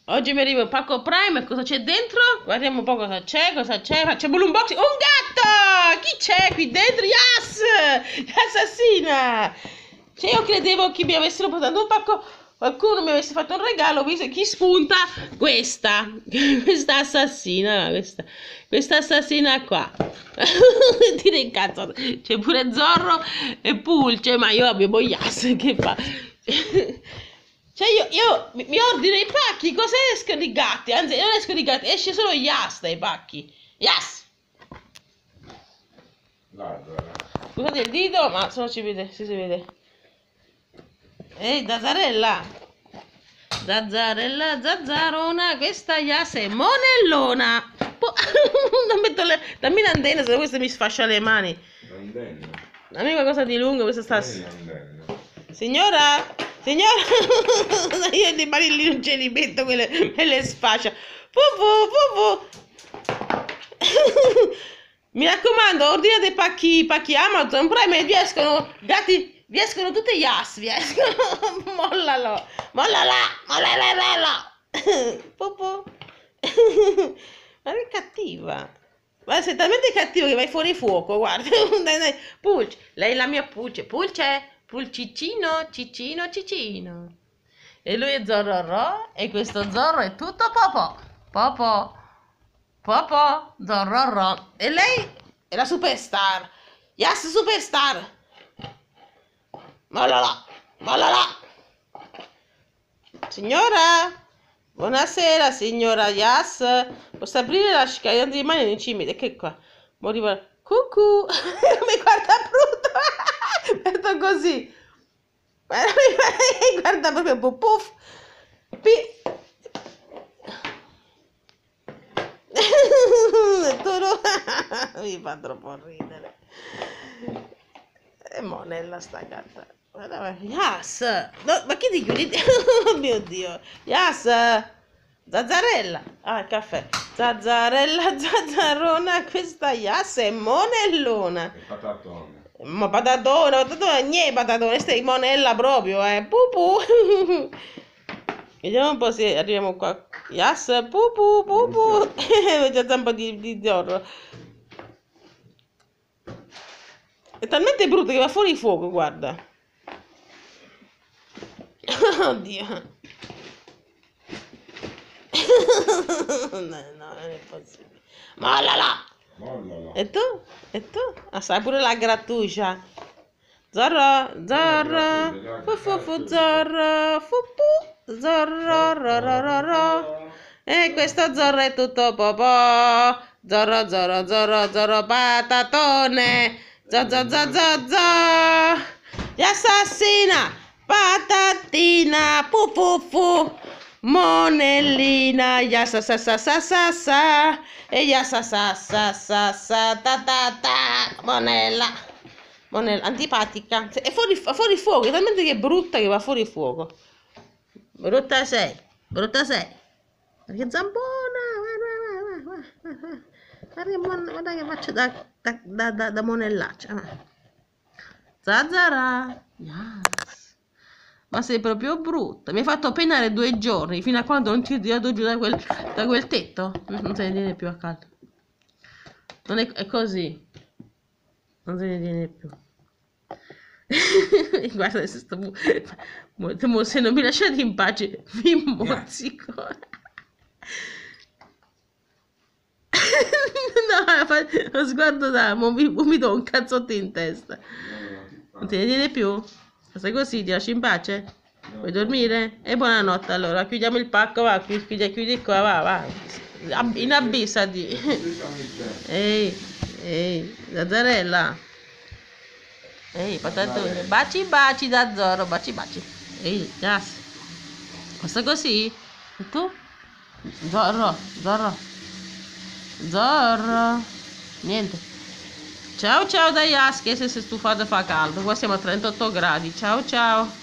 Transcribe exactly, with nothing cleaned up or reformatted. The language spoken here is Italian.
Oggi mi arriva il pacco Prime, cosa c'è dentro? Guardiamo un po' cosa c'è, cosa c'è. Facciamo l'unboxing. Un gatto! Chi c'è qui dentro? Yas! Assassina! Cioè io credevo che mi avessero portato un pacco, qualcuno mi avesse fatto un regalo, visto chi spunta questa, questa assassina, questa, questa assassina qua. Ti incazzo, c'è pure Zorro e Pulce, ma io abbiamo Yas che fa. Cioè io, io mi ordino i pacchi, cosa escono i gatti? Anzi, non escono i gatti, esce solo Yas dai pacchi. Yas! Scusate il dito, ma se no ci vede, si, si vede. Ehi, Zazzarella! Zazzarella, Zazzarona, questa Yas è monellona! Non metto le... Dammi l'antenna, se no questa mi sfascia le mani. L'antenna? Dammi qualcosa di lungo, questa sta... Signora? Signora? Io di mani lì non ce li metto, quelle me le sfascia. Fufu, fufu. Mi raccomando, ordinate pacchi, pacchi Amazon Prime e vi escono gatti, vi escono tutte Yas, vi escono. Mollalo, mollala, mollala, Fufu. Ma che cattiva. Ma sei talmente cattivo che vai fuori fuoco, guarda. Dai, dai. Pulce, lei è la mia Pulce. Pulce. Pulcicino, Cicino, Cicino. E lui è Zorro, e questo Zorro è tutto Popò. Popò, Popò, Zorro. E lei è la superstar. Yas superstar. Mollala, mollala. Signora, buonasera signora Yas. Posso aprire la scala di mani non ci mette, che qua? Moriva. Cucù. Mi guarda brutto. Metto così. Guarda proprio puff puff. Mi fa troppo ridere. E monella sta gatta. Yas. No, ma chi ti chiudi? Oh mio Dio. Yas. Zazzarella. Ah, il caffè. Zazzarella, zazzarona. Questa Yas è monellona. E patatone. Ma patatone, patatone, niente patatone, stai monella proprio, eh, pupu. Vediamo un po' se arriviamo qua. Yas, pupu, pupu. C'è un po' di, di Zorro. È talmente brutto che va fuori fuoco, guarda. Oddio. No, no, non è possibile. Mollala. Mollala. E tu? E tu? Ah, sai pure la grattugia. Zorro, Zorro, fu fu fu Zorro, fu fu, Zorro, ro ro ro ro. E questo Zorro è tutto popò. Zorro, Zorro, Zorro, Zorro, patatone. Zo, zo, zo, zo, zo. Gli assassina, patatina, fu fu fu. Monellina, ya sa sa sa sa sa sa, e ya sa sa sa sa sa ta ta ta, monella, monella, antipatica, è fuori, fuori fuoco, è talmente che è brutta che va fuori fuoco, brutta sei, brutta sei, perché zampona, guarda, guarda, guarda, guarda, guarda che faccio da, da, da, da, da monellaccia, Zazzara, yes. Ma sei proprio brutta. Mi hai fatto penare due giorni fino a quando non ti ho tirato giù da quel, da quel tetto. Non se ne viene più a caldo. Non è, è così. Non se ne viene più. Guarda se sto. Se non mi lasciate in pace, mi mozzico. No, fa, lo sguardo da. Mi, mi do un cazzotto in testa. Non te ne viene più? Stai così, ti lasci in pace? Vuoi dormire? E buonanotte allora, chiudiamo il pacco, va, chiudi, chiudi qua, va, va. In abissati. Ehi, ehi, Zazzarella. Ehi, patatone. Baci, baci da Zorro, baci, baci. Ehi, Yas. Basta così? E tu? Zorro, Zorro. Zorro. Niente. Ciao ciao da Yas che si è stufato e fa caldo. Qua siamo a trentotto gradi. Ciao ciao.